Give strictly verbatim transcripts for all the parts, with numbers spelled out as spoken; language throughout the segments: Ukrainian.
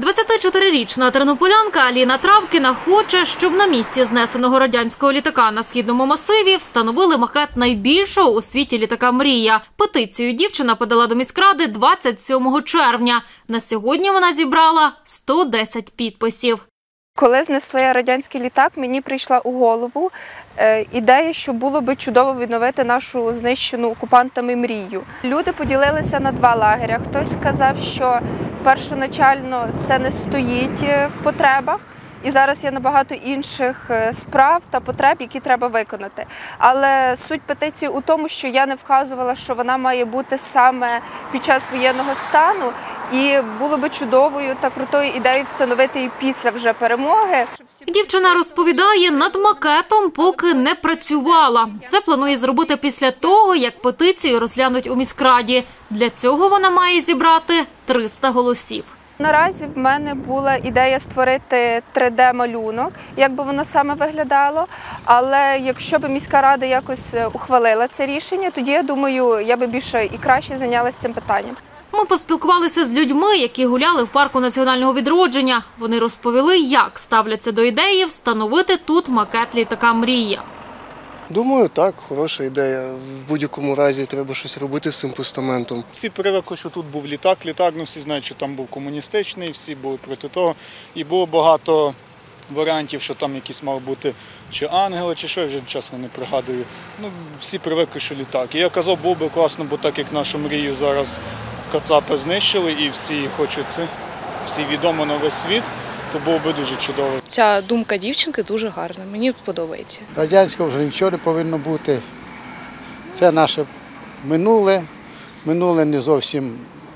двадцятичотирирічна тернополянка Аліна Травкіна хоче, щоб на місці знесеного радянського літака на Східному масиві встановили макет найбільшого у світі літака «Мрія». Петицію дівчина подала до міськради двадцять сьомого червня. На сьогодні вона зібрала сто десять підписів. Коли знесли радянський літак, мені прийшла у голову е, ідея, що було би чудово відновити нашу знищену окупантами мрію. Люди поділилися на два лагеря. Хтось сказав, що першоначально це не стоїть в потребах, і зараз є набагато інших справ та потреб, які треба виконати. Але суть петиції у тому, що я не вказувала, що вона має бути саме під час воєнного стану, і було би чудовою та крутою ідеєю встановити її після вже перемоги. Дівчина розповідає, над макетом поки не працювала. Це планує зробити після того, як петицію розглянуть у міськраді. Для цього вона має зібрати триста голосів. Наразі в мене була ідея створити три де малюнок, як би воно саме виглядало. Але якщо б міська рада якось ухвалила це рішення, тоді, я думаю, я би більше і краще зайнялася цим питанням. Ми поспілкувалися з людьми, які гуляли в парку національного відродження. Вони розповіли, як ставляться до ідеї встановити тут макет літака «Мрія». Думаю, так, хороша ідея. В будь-якому разі треба щось робити з цим постаментом. Всі привикли, що тут був літак. Літак, ну всі знають, що там був комуністичний, всі були проти того. І було багато варіантів, що там якісь мав бути чи ангели, чи що, я вже чесно не пригадую. Ну, всі привикли, що літак. І я казав, було би класно, бо так як нашу мрію зараз кацапи знищили і всі хочуть це, всі відомо на весь світ, то було б дуже чудово. Ця думка дівчинки дуже гарна, мені подобається. Радянського вже нічого не повинно бути. Це наше минуле, минуле не зовсім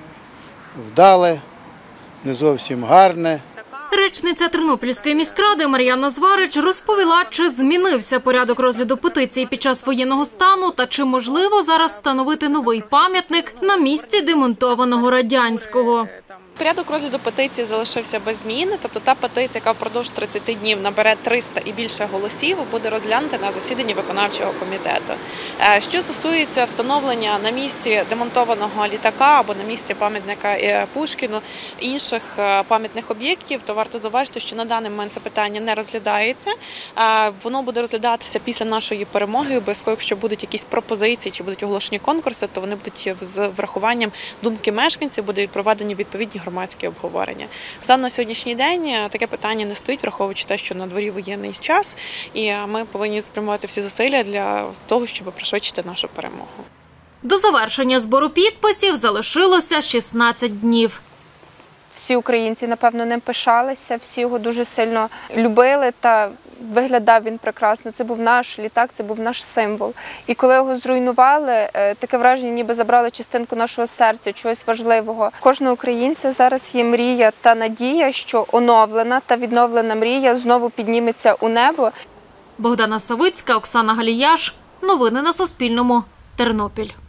вдале, не зовсім гарне. Речниця Тернопільської міськради Мар'яна Зварич розповіла, чи змінився порядок розгляду петиції під час воєнного стану та чи можливо зараз встановити новий пам'ятник на місці демонтованого радянського. Порядок розгляду петиції залишився без змін, тобто та петиція, яка впродовж тридцяти днів набере триста і більше голосів, буде розглянута на засіданні виконавчого комітету. Що стосується встановлення на місці демонтованого літака або на місці пам'ятника Пушкіну інших пам'ятних об'єктів, то варто зауважити, що на даний момент це питання не розглядається. Воно буде розглядатися після нашої перемоги, обов'язково, якщо будуть якісь пропозиції чи будуть оголошені конкурси, то вони будуть з врахуванням думки мешканців, будуть проведені відповідні громадські обговорення. Саме на сьогоднішній день таке питання не стоїть, враховуючи те, що на дворі воєнний час, і ми повинні спрямувати всі зусилля для того, щоб пришвидшити нашу перемогу. До завершення збору підписів залишилося шістнадцять днів. Всі українці, напевно, ним пишалися, всі його дуже сильно любили та виглядав він прекрасно. Це був наш літак, це був наш символ. І коли його зруйнували, таке враження, ніби забрали частинку нашого серця, чогось важливого. Кожного українця зараз є мрія та надія, що оновлена та відновлена мрія знову підніметься у небо. Богдана Савицька, Оксана Галіяш. Новини на Суспільному. Тернопіль.